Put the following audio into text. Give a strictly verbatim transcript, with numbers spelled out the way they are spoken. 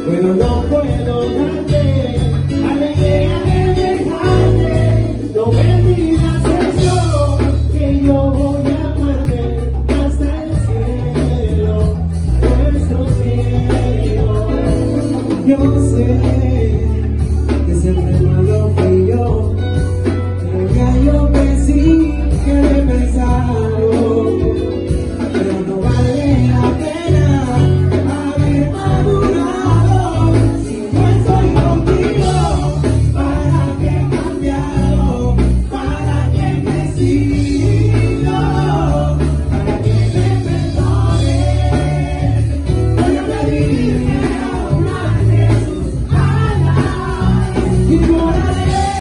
pero no puedo darte alegría de dejarte. No me digas eso, que yo voy a amarte hasta el cielo, nuestro cielo. Yo sé